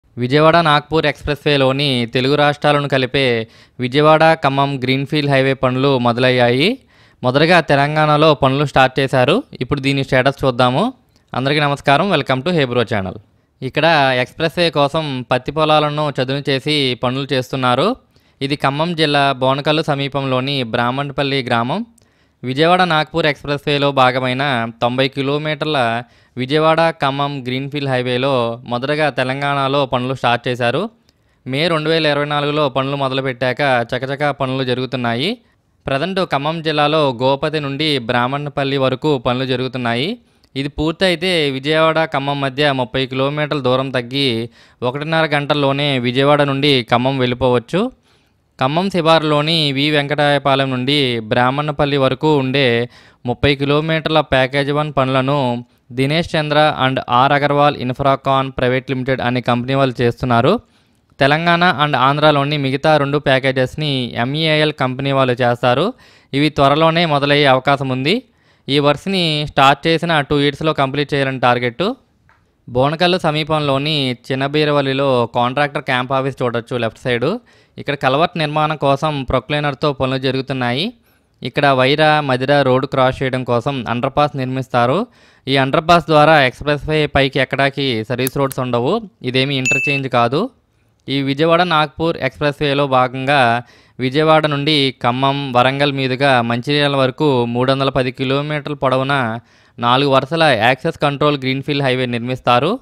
విజయవాడ నాగ్పూర్ ఎక్స్‌ప్రెస్‌వేలోని తెలుగు రాష్ట్రాలను కలిపే Vijayawada Khammam greenfield highway పనులు మొదలయ్యాయి. మొదటగా తెలంగాణలో పనులు స్టార్ట్ చేశారు. ఇప్పుడు దీని స్టేటస్ చూద్దాము. అందరికీ నమస్కారం. వెల్కమ్ టు హేబ్రో ఛానల్. ఇక్కడ ఎక్స్‌ప్రెస్‌వే కోసం పత్తి పొలాలను చదును చేసి పనులు చేస్తున్నారు. ఇది ఖమ్మం జిల్లా బోనకల్లు సమీపంలోని బ్రాహ్మణపల్లి గ్రామం. విజయవాడ నాగ్పూర్ ఎక్స్‌ప్రెస్‌వేలో భాగమైన 90 కిలోమీటర్ల విజయవాడ ఖమ్మం గ్రీన్‌ఫీల్డ్ హైవేలో మొదటగా తెలంగాణలో పనులు స్టార్ట్ చేశారు. మే 2024లో పనులు మొదలుపెట్టాక చకచకా పనులు జరుగుతున్నాయి. ప్రజెంట్ ఖమ్మం జిల్లాలో గోపతి నుండి బ్రాహ్మణపల్లి వరకు పనులు జరుగుతున్నాయి. ఇది పూర్తయితే విజయవాడ ఖమ్మం మధ్య 30 కిలోమీటర్ల దూరం తగ్గి 1.5 గంటల్లోనే విజయవాడ నుండి ఖమ్మం వెళ్ళిపోవచ్చు. ఖమ్మం శివారులోని వి వెంకటాయపాలెం నుండి బ్రాహ్మణపల్లి వరకు ఉండే 30 కిలోమీటర్ల ప్యాకేజ్ 1 పనులను Dinesh Chandra and R Agarwal Infracon private limited అనే కంపెనీ వాళ్ళు చేస్తున్నారు. తెలంగాణ అండ్ ఆంధ్రాలోని మిగతా 2 ప్యాకేజెస్ని MEIL కంపెనీ వాళ్ళు చేస్తారు. ఇవి త్వరలోనే మొదలయ్యే అవకాశం ఉంది. ఈ వర్క్స్ని స్టార్ట్ చేసిన 2 ఇయర్స్లో కంప్లీట్ చేయాలని టార్గెట్. బోనకల్లు సమీపంలోని చిన్నబీరవల్లిలో కాంట్రాక్టర్ క్యాంప్ ఆఫీస్ చూడొచ్చు లెఫ్ట్ సైడు. ఇక్కడ కల్వర్ట్ నిర్మాణం కోసం ప్రొక్లైనర్తో పనులు జరుగుతున్నాయి. ఇక్కడ వైరా మదిర రోడ్డు క్రాస్ చేయడం కోసం అండర్ పాస్ నిర్మిస్తారు. ఈ అండర్ పాస్ ద్వారా ఎక్స్‌ప్రెస్‌వే పైకి ఎక్కడానికి సర్వీస్ రోడ్స్ ఉండవు. ఇదేమీ ఇంటర్చేంజ్ కాదు. ఈ విజయవాడ నాగ్పూర్ ఎక్స్‌ప్రెస్‌వేలో భాగంగా విజయవాడ నుండి ఖమ్మం వరంగల్ మీదుగా మంచిర్యాల వరకు 310 కిలోమీటర్ల పొడవున 4 వరుసల యాక్సెస్ కంట్రోల్ గ్రీన్‌ఫీల్డ్ హైవే నిర్మిస్తారు.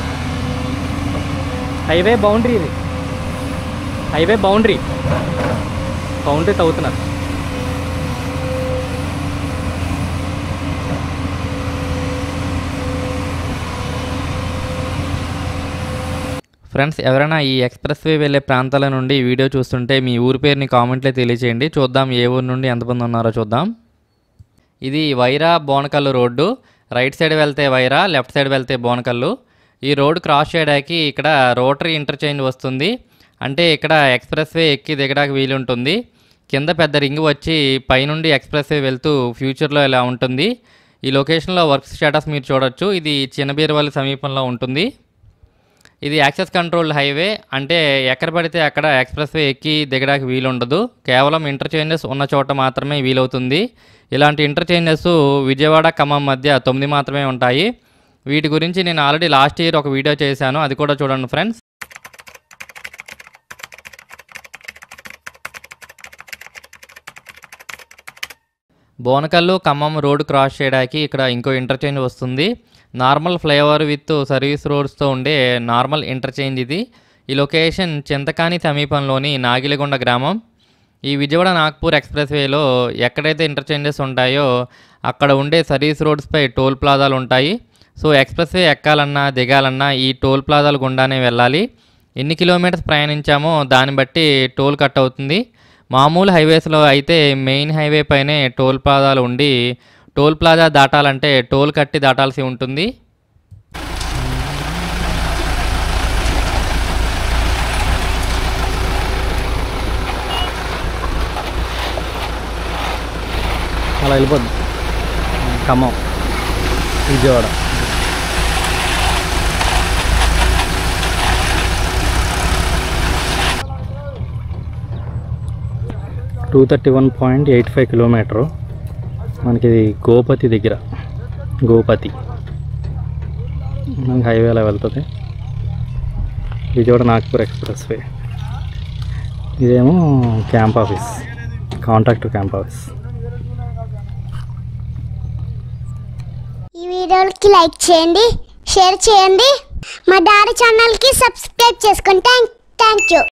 హైవే బౌండరీ ఇది. హైవే బౌండరీ తవ్వుతున్నారు. ఫ్రెండ్స్, ఎవరైనా ఈ ఎక్స్‌ప్రెస్‌వే వెళ్ళే ప్రాంతాల నుండి వీడియో చూస్తుంటే మీ ఊరి పేరుని కామెంట్లో తెలియచేయండి. చూద్దాం ఏ ఊరు నుండి ఎంతమంది ఉన్నారో చూద్దాం. ఇది Wyra Bonakallu road. Right side వెళ్తే వైరా, లెఫ్ట్ సైడ్ వెళ్తే బోనకల్లు. ఈ రోడ్ క్రాస్ చేయడానికి ఇక్కడ రోటరీ ఇంటర్చేంజ్ వస్తుంది. అంటే ఇక్కడ ఎక్స్‌ప్రెస్‌వే ఎక్కి దిగడానికి వీలుంటుంది. కింద పెద్ద రింగ్ వచ్చి పైనుండి ఎక్స్‌ప్రెస్‌వే వెళ్తూ ఫ్యూచర్లో ఇలా ఉంటుంది. ఈ లొకేషన్లో వర్క్ స్టేటస్ మీరు చూడొచ్చు. ఇది చిన్నబీరవల్లి సమీపంలో ఉంటుంది. ఇది యాక్సెస్ కంట్రోల్ హైవే. అంటే ఎక్కడ పడితే అక్కడ ఎక్స్‌ప్రెస్‌వే ఎక్కి దిగడానికి వీలుండదు. కేవలం ఇంటర్చేంజెస్ ఉన్న చోట మాత్రమే వీలవుతుంది. ఇలాంటి ఇంటర్చేంజెస్ విజయవాడ ఖమ్మం మధ్య 9 మాత్రమే ఉంటాయి. వీటి గురించి నేను ఆల్రెడీ లాస్ట్ ఇయర్ ఒక వీడియో చేశాను. అది కూడా చూడండి friends. Bonakallu Khammam road cross చేయడానికి ఇక్కడ ఇంకో ఇంటర్చేంజ్ వస్తుంది. నార్మల్ ఫ్లైఓవర్ విత్ సర్వీస్ రోడ్స్తో ఉండే నార్మల్ ఇంటర్చేంజ్ ఇది. ఈ లొకేషన్ చింతకాని సమీపంలోని నాగిలగొండ గ్రామం. ఈ విజయవాడ నాగ్పూర్ ఎక్స్‌ప్రెస్‌వేలో ఎక్కడైతే ఇంటర్చేంజెస్ ఉంటాయో అక్కడ ఉండే సర్వీస్ రోడ్స్పై టోల్ ప్లాజాలు ఉంటాయి. సో ఎక్స్‌ప్రెస్‌వే ఎక్కాలన్నా దిగాలన్నా ఈ టోల్ ప్లాజాల గుండానే వెళ్ళాలి. ఎన్ని కిలోమీటర్స్ ప్రయాణించామో దాన్ని బట్టి టోల్ కట్ అవుతుంది. మామూలు హైవేస్లో అయితే మెయిన్ హైవే పైనే టోల్ ప్లాజాలు ఉండి టోల్ ప్లాజా దాటాలంటే టోల్ కట్టి దాటాల్సి ఉంటుంది. అలా వెళ్ళిపోద్ది ఖమ్మం విజయవాడ. Two 231.85 kilometre. మనకి ఇది గోపతి దగ్గర. గోపతి మనకి హైవే అలా వెళ్తుంది. విజయవాడ నాగ్పూర్ ఎక్స్‌ప్రెస్‌వే. ఇదేమో camp office, contractor camp office. ఈ వీడియోకి లైక్ చేయండి, షేర్ చేయండి, మా డాడీ ఛానల్కి సబ్స్క్రైబ్ చేసుకోండి. Thank you.